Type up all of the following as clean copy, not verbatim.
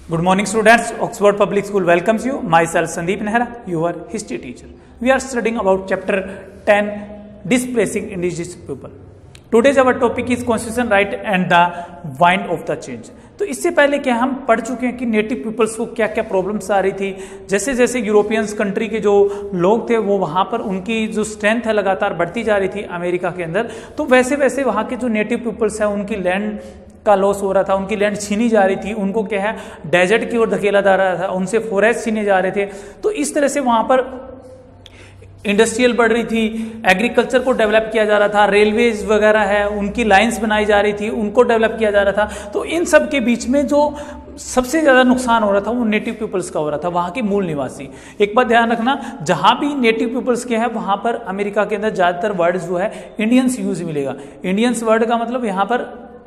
Good morning students, Oxford Public School welcomes you. Myself Sandeep Nehra, your history teacher. We are studying about chapter 10, Displacing Indigenous People. Today's our topic is Constitution Right and the Wind of the Change. तो इससे पहले क्या हम पढ़ चुके हैं कि native peoples को क्या क्या प्रॉब्लम्स आ रही थी। जैसे जैसे यूरोपियंस कंट्री के जो लोग थे वो वहाँ पर उनकी जो स्ट्रेंथ है लगातार बढ़ती जा रही थी अमेरिका के अंदर, तो वैसे वैसे वहाँ के जो नेटिव पीपल्स हैं उनकी लैंड का लॉस हो रहा था, उनकी लैंड छीनी जा रही थी, उनको क्या है डेजर्ट की ओर धकेला जा रहा था, उनसे फॉरेस्ट छीने जा रहे थे। तो इस तरह से वहाँ पर इंडस्ट्रियल बढ़ रही थी, एग्रीकल्चर को डेवलप किया जा रहा था, रेलवेज वगैरह है उनकी लाइंस बनाई जा रही थी, उनको डेवलप किया जा रहा था। तो इन सब के बीच में जो सबसे ज्यादा नुकसान हो रहा था वो नेटिव पीपल्स का हो रहा था, वहां के मूल निवासी। एक बात ध्यान रखना, जहां भी नेटिव पीपल्स के हैं वहां पर अमेरिका के अंदर ज्यादातर वर्ड जो है इंडियंस यूज मिलेगा। इंडियंस वर्ड का मतलब यहाँ पर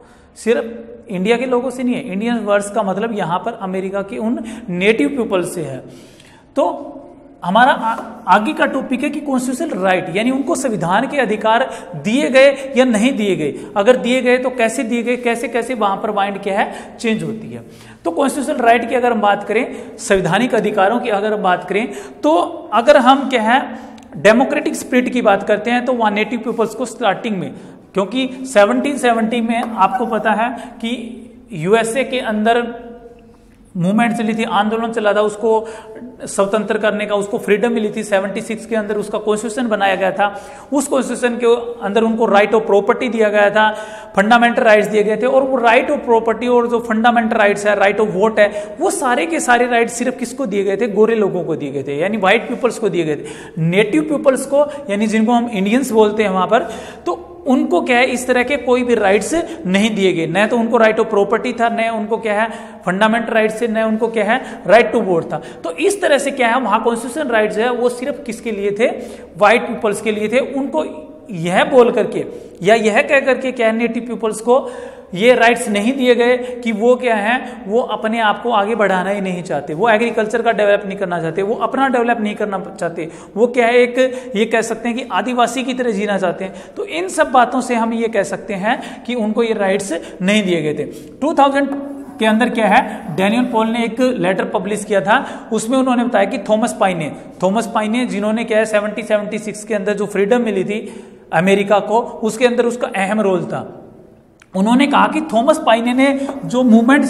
सिर्फ इंडिया के लोगों से नहीं है, इंडियन वर्ड्स का मतलब यहाँ पर अमेरिका के उन नेटिव पीपल्स से है। तो हमारा आगे का टॉपिक है कि कॉन्स्टिट्यूशनल राइट, यानी उनको संविधान के अधिकार दिए गए या नहीं दिए गए, अगर दिए गए तो कैसे दिए गए, कैसे कैसे वहां पर माइंड क्या है चेंज होती है। तो कॉन्स्टिट्यूशनल राइट की अगर हम बात करें, संवैधानिक अधिकारों की अगर हम बात करें, तो अगर हम क्या है डेमोक्रेटिक स्पिरिट की बात करते हैं तो वहां नेटिव पीपल्स को स्टार्टिंग में, क्योंकि 1770 में आपको पता है कि यूएसए के अंदर मूवमेंट चली थी, आंदोलन चला था उसको स्वतंत्र करने का, उसको फ्रीडम मिली थी। 76 के अंदर उसका कॉन्स्टिट्यूशन बनाया गया था, उस कॉन्स्टिट्यूशन के अंदर उनको राइट ऑफ प्रॉपर्टी दिया गया था, फंडामेंटल राइट्स दिए गए थे। और वो राइट ऑफ प्रॉपर्टी और जो फंडामेंटल राइट्स है, राइट ऑफ वोट है, वो सारे के सारे राइट्स सिर्फ किसको दिए गए थे, गोरे लोगों को दिए गए थे, यानी व्हाइट पीपल्स को दिए गए थे। नेटिव पीपल्स को, यानी जिनको हम इंडियंस बोलते हैं वहां पर, तो उनको क्या है इस तरह के कोई भी राइट्स नहीं दिए गए, न तो उनको राइट ऑफ प्रॉपर्टी था, न उनको क्या है फंडामेंटल राइट्स से, न उनको क्या है राइट टू वोट था। तो इस तरह से क्या है वहां कॉन्स्टिट्यूशन राइट्स है वो सिर्फ किसके लिए थे, व्हाइट पीपल्स के लिए थे। उनको यह बोल करके या यह कह करके क्या है नेटिव पीपल्स को ये राइट्स नहीं दिए गए कि वो क्या है, वो अपने आप को आगे बढ़ाना ही नहीं चाहते, वो एग्रीकल्चर का डेवलप नहीं करना चाहते, वो अपना डेवलप नहीं करना चाहते, वो क्या है एक ये कह सकते हैं कि आदिवासी की तरह जीना चाहते हैं। तो इन सब बातों से हम ये कह सकते हैं कि उनको ये राइट्स नहीं दिए गए थे। 2000 के अंदर क्या है डैनियल पॉल ने एक लेटर पब्लिश किया था, उसमें उन्होंने बताया कि थॉमस पाइने जिन्होंने क्या है 76 के अंदर जो फ्रीडम मिली थी अमेरिका को, उसके अंदर उसका अहम रोल था। उन्होंने कहा कि थॉमस पाइने ने जो मूवमेंट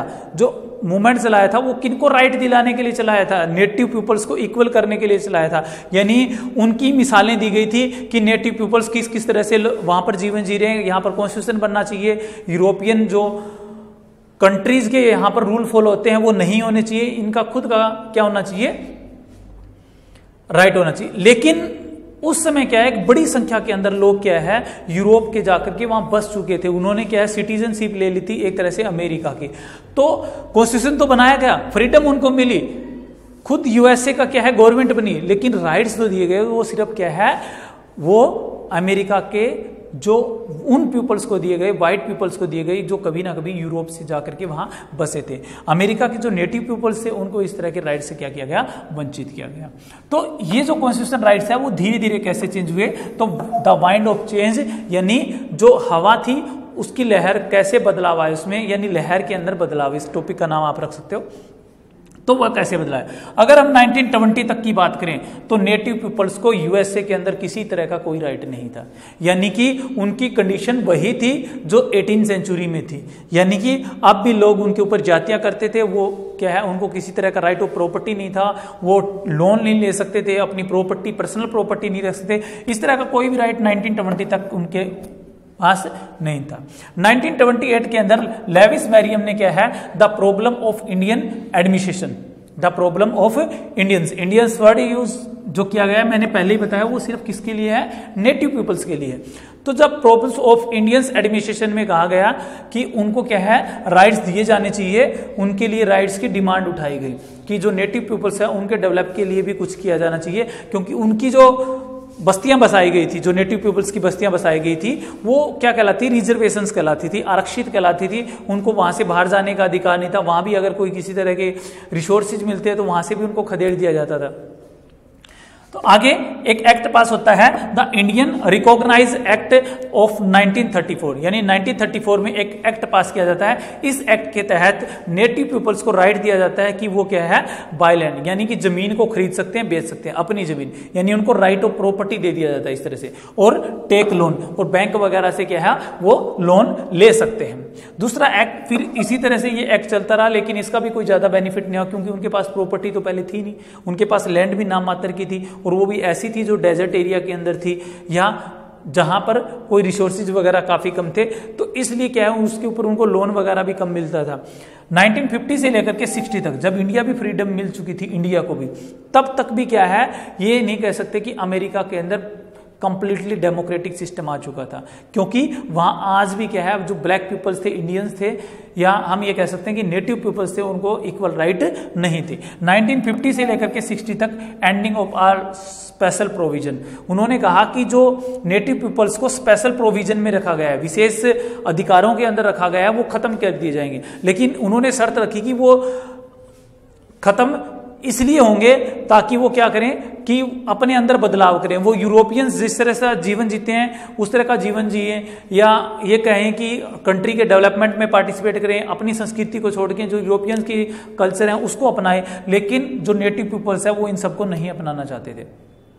चलाया था वो किनको राइट दिलाने के लिए चलाया था, नेटिव पीपल्स को इक्वल करने के लिए चलाया था। यानी उनकी मिसालें दी गई थी कि नेटिव पीपल्स किस किस तरह से वहां पर जीवन जी रहे हैं, यहाँ पर कॉन्स्टिट्यूशन बनना चाहिए, यूरोपियन जो कंट्रीज के यहाँ पर रूल फॉलो होते हैं वो नहीं होने चाहिए, इनका खुद का क्या होना चाहिए, राइट होना चाहिए। लेकिन उस समय क्या है एक बड़ी संख्या के अंदर लोग क्या है यूरोप के जाकर के वहां बस चुके थे, उन्होंने क्या है सिटीजनशिप ले ली थी एक तरह से अमेरिका की। तो कॉन्स्टिट्यूशन तो बनाया गया, फ्रीडम उनको मिली, खुद यूएसए का क्या है गवर्नमेंट बनी, लेकिन राइट्स तो दिए गए वो सिर्फ क्या है वो अमेरिका के जो उन पीपल्स को दिए गए, व्हाइट पीपल्स को दिए गए जो कभी ना कभी यूरोप से जाकर के वहां बसे थे। अमेरिका के जो नेटिव पीपल्स थे उनको इस तरह के राइट से क्या किया गया, वंचित किया गया। तो ये जो कॉन्स्टिट्यूशन राइट्स है वो धीरे धीरे कैसे चेंज हुए, तो द वाइंड ऑफ चेंज, यानी जो हवा थी उसकी लहर कैसे बदलाव आए उसमें, यानी लहर के अंदर बदलाव, इस टॉपिक का नाम आप रख सकते हो। तो वह कैसे बदला है, अगर हम 1920 तक की बात करें तो नेटिव पीपल्स को यूएसए के अंदर किसी तरह का कोई राइट नहीं था, यानी कि उनकी कंडीशन वही थी जो 18वीं सेंचुरी में थी। यानी कि अब भी लोग उनके ऊपर जातियां करते थे, वो क्या है उनको किसी तरह का राइट ऑफ प्रॉपर्टी नहीं था, वो लोन नहीं ले सकते थे, अपनी प्रॉपर्टी पर्सनल प्रॉपर्टी नहीं रख सकते, इस तरह का कोई भी राइट 1920 तक उनके पास नहीं था। 1928 के अंदर लेविस मैरियम ने क्या है the problem of Indian administration, the problem of Indians word use जो किया गया मैंने पहले ही बताया वो सिर्फ किसके लिए है, नेटिव पीपल्स के लिए। तो जब प्रॉब्लम्स ऑफ इंडियंस एडमिनिस्ट्रेशन में कहा गया कि उनको क्या है राइट्स दिए जाने चाहिए, उनके लिए राइट्स की डिमांड उठाई गई कि जो नेटिव पीपल्स है उनके डेवलप के लिए भी कुछ किया जाना चाहिए, क्योंकि उनकी जो बस्तियां बसाई गई थी, जो नेटिव पीपल्स की बस्तियां बसाई गई थी वो क्या कहलाती, रिजर्वेशंस कहलाती थी, आरक्षित कहलाती थी, उनको वहां से बाहर जाने का अधिकार नहीं था, वहां भी अगर कोई किसी तरह के रिसोर्सेज मिलते हैं तो वहां से भी उनको खदेड़ दिया जाता था। तो आगे एक एक्ट पास होता है the Indian recognise act of 1934, यानी 1934 में एक एक्ट पास किया जाता है। इस एक्ट के तहत नेटिव पीपल्स को राइट दिया जाता है कि वो क्या है, बाय लैंड, यानी कि जमीन को खरीद सकते हैं, बेच सकते हैं, अपनी जमीन, यानी उनको राइट ऑफ प्रॉपर्टी दे दिया जाता है इस तरह से। और टेक लोन, और बैंक वगैरह से क्या है वो लोन ले सकते हैं। दूसरा एक्ट, फिर इसी तरह से ये एक्ट चलता रहा, लेकिन इसका भी कोई ज्यादा बेनिफिट नहीं हुआ, क्योंकि उनके पास प्रॉपर्टी तो पहले थी नहीं, उनके पास लैंड भी नाम मात्र की थी, और वो भी ऐसी थी जो डेजर्ट एरिया के अंदर थी, या जहां पर कोई रिसोर्सेज वगैरह काफी कम थे, तो इसलिए क्या है उसके ऊपर उनको लोन वगैरह भी कम मिलता था। 1950 से लेकर के 60 तक, जब इंडिया भी फ्रीडम मिल चुकी थी, इंडिया को भी, तब तक भी क्या है, ये नहीं कह सकते कि अमेरिका के अंदर कंप्लीटली डेमोक्रेटिक सिस्टम आ चुका था, क्योंकि वहां आज भी क्या है, जो ब्लैक पीपल्स थे, इंडियंस थे, या हम ये कह सकते हैं कि नेटिव पीपल्स थे, उनको इक्वल राइट नहीं थे। 1950 से लेकर के 60 तक ending of our special provision, उन्होंने कहा कि जो नेटिव पीपल्स को स्पेशल प्रोविजन में रखा गया है, विशेष अधिकारों के अंदर रखा गया है, वो खत्म कर दिए जाएंगे। लेकिन उन्होंने शर्त रखी कि वो खत्म इसलिए होंगे ताकि वो क्या करें कि अपने अंदर बदलाव करें, वो यूरोपियंस जिस तरह से जीवन जीते हैं उस तरह का जीवन जिए, या ये कहें कि कंट्री के डेवलपमेंट में पार्टिसिपेट करें, अपनी संस्कृति को छोड़ के जो यूरोपियंस की कल्चर है उसको अपनाएं। लेकिन जो नेटिव पीपल्स है वो इन सबको नहीं अपनाना चाहते थे।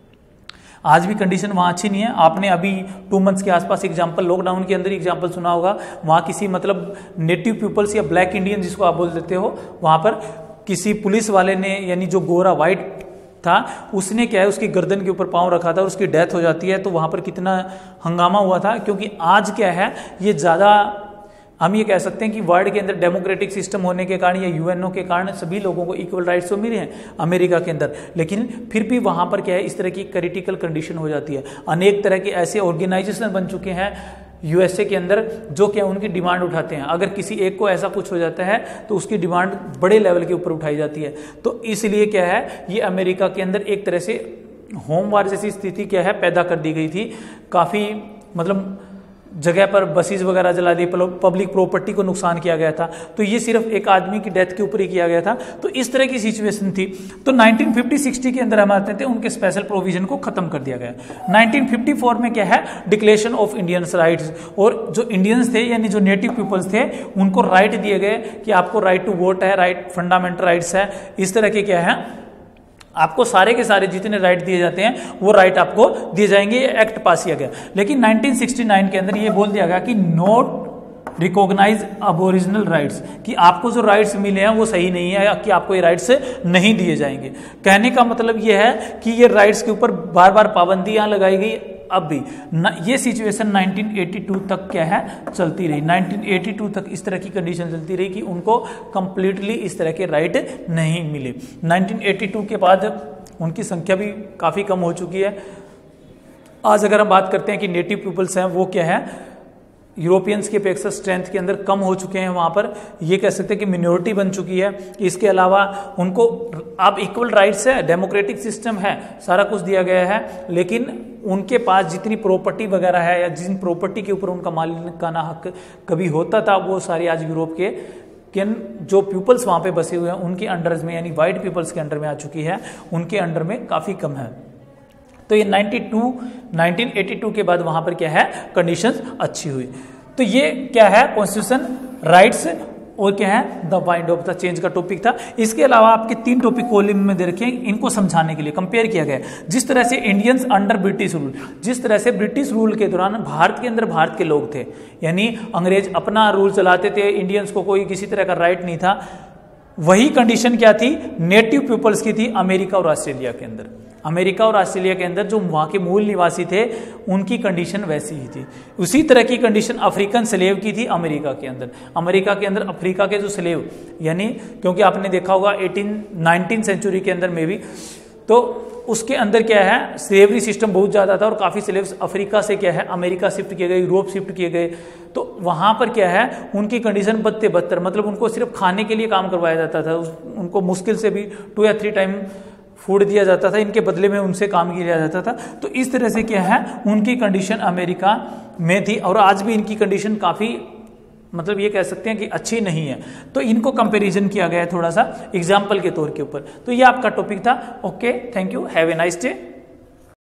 आज भी कंडीशन वहाँ अच्छी नहीं है। आपने अभी 2 मंथ्स के आसपास एग्जाम्पल, लॉकडाउन के अंदर एग्जाम्पल सुना होगा, वहाँ किसी मतलब नेटिव पीपल्स या ब्लैक इंडियन जिसको आप बोल देते हो, वहाँ पर किसी पुलिस वाले ने, यानी जो गोरा वाइट था, उसने क्या है उसकी गर्दन के ऊपर पांव रखा था और उसकी डेथ हो जाती है। तो वहां पर कितना हंगामा हुआ था, क्योंकि आज क्या है, ये ज्यादा हम ये कह सकते हैं कि वर्ल्ड के अंदर डेमोक्रेटिक सिस्टम होने के कारण या यूएनओ के कारण सभी लोगों को इक्वल राइट्स तो मिले हैं अमेरिका के अंदर, लेकिन फिर भी वहां पर क्या है, इस तरह की क्रिटिकल कंडीशन हो जाती है। अनेक तरह के ऐसे ऑर्गेनाइजेशन बन चुके हैं यूएसए के अंदर जो क्या उनकी डिमांड उठाते हैं। अगर किसी एक को ऐसा कुछ हो जाता है तो उसकी डिमांड बड़े लेवल के ऊपर उठाई जाती है। तो इसलिए क्या है, ये अमेरिका के अंदर एक तरह से होम वार जैसी स्थिति क्या है पैदा कर दी गई थी। काफी मतलब जगह पर बसेस वगैरह जला दी, पब्लिक प्रॉपर्टी को नुकसान किया गया था। तो ये सिर्फ एक आदमी की डेथ के ऊपर ही किया गया था। तो इस तरह की सिचुएशन थी। तो 1950-60 के अंदर हम आते थे, उनके स्पेशल प्रोविजन को खत्म कर दिया गया। 1954 में क्या है, डिक्लेरेशन ऑफ इंडियंस राइट्स, और जो इंडियंस थे यानी जो नेटिव पीपल्स थे उनको राइट दिए गए कि आपको राइट टू वोट है, राइट फंडामेंटल राइट्स है, इस तरह के क्या है, आपको सारे के सारे जितने राइट दिए जाते हैं वो राइट आपको दिए जाएंगे। ये एक्ट पास किया गया। लेकिन 1969 के अंदर ये बोल दिया गया कि नॉट रिकॉग्नाइज अबोरिजिनल राइट्स, कि आपको जो राइट्स मिले हैं वो सही नहीं है, कि आपको ये राइट्स नहीं दिए जाएंगे। कहने का मतलब ये है कि ये राइट्स के ऊपर बार बार पाबंदियां लगाई गई। अब भी ये सिचुएशन 1982 तक क्या है चलती रही। 1982 तक इस तरह की कंडीशन चलती रही कि उनको कंप्लीटली इस तरह के राइट नहीं मिले। 1982 के बाद उनकी संख्या भी काफी कम हो चुकी है। आज अगर हम बात करते हैं कि नेटिव पीपल्स हैं वो क्या है, यूरोपियंस की अपेक्षा स्ट्रेंथ के अंदर कम हो चुके हैं। वहां पर ये कह सकते हैं कि मिनोरिटी बन चुकी है। इसके अलावा उनको अब इक्वल राइट्स है, डेमोक्रेटिक सिस्टम है, सारा कुछ दिया गया है, लेकिन उनके पास जितनी प्रॉपर्टी वगैरह है या जिन प्रॉपर्टी के ऊपर उनका मालिकाना हक कभी होता था, वो सारी आज यूरोप के जो पीपल्स वहां पे बसे हुए हैं उनके अंडर में, यानी व्हाइट पीपल्स के अंडर में आ चुकी है, उनके अंडर में काफी कम है। तो ये 1982 के बाद वहां पर क्या है, कंडीशंस अच्छी हुई। तो ये क्या है, कॉन्स्टिट्यूशन, राइट्स और क्या है, the wind of the change का टॉपिक था। इसके अलावा आपके 3 टॉपिक कॉलम में दे रखे हैं, इनको समझाने के लिए कंपेयर किया गया। जिस तरह से इंडियंस अंडर ब्रिटिश रूल, जिस तरह से ब्रिटिश रूल के दौरान भारत के अंदर भारत के लोग थे, यानी अंग्रेज अपना रूल चलाते थे, इंडियंस को कोई किसी तरह का राइट नहीं था। वही कंडीशन क्या थी, नेटिव पीपल्स की थी अमेरिका और ऑस्ट्रेलिया के अंदर। अमेरिका और ऑस्ट्रेलिया के अंदर जो वहां के मूल निवासी थे उनकी कंडीशन वैसी ही थी। उसी तरह की कंडीशन अफ्रीकन स्लेव की थी अमेरिका के अंदर। अमेरिका के अंदर अफ्रीका के जो स्लेव, यानी क्योंकि आपने देखा होगा 19th सेंचुरी के अंदर में भी, तो उसके अंदर क्या है, स्लेवरी सिस्टम बहुत ज्यादा था और काफी स्लेव्स अफ्रीका से क्या है अमेरिका शिफ्ट किए गए, यूरोप शिफ्ट किए गए। तो वहां पर क्या है, उनकी कंडीशन बदतर, मतलब उनको सिर्फ खाने के लिए काम करवाया जाता था। उनको मुश्किल से भी 2 या 3 टाइम फूड दिया जाता था, इनके बदले में उनसे काम किया जाता था। तो इस तरह से क्या है, उनकी कंडीशन अमेरिका में थी और आज भी इनकी कंडीशन काफी, मतलब ये कह सकते हैं कि अच्छी नहीं है। तो इनको कंपैरिजन किया गया है थोड़ा सा एग्जाम्पल के तौर के ऊपर। तो ये आपका टॉपिक था। Okay, thank you, have a nice day.